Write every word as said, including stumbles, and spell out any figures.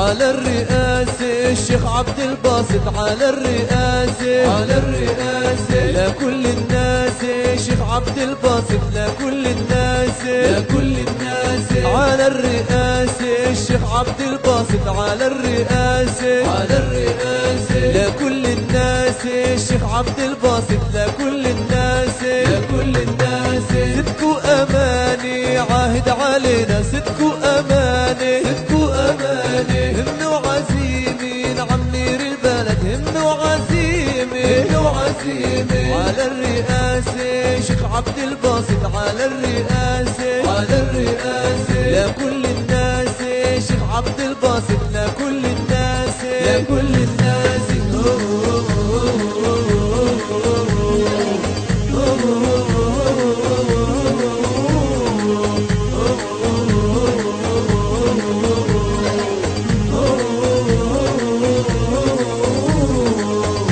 على الرئاسة الشيخ عبد الباسط، على الرئاسة على الرئاسة لكل الناس الشيخ عبد الباسط، لكل الناس لكل الناس على الرئاسة الشيخ عبد الباسط، على الرئاسة على الرئاسة لكل الناس الشيخ عبد الباسط، لكل الناس لكل الناس صدق وأماني عاهد علينا، صدق وأماني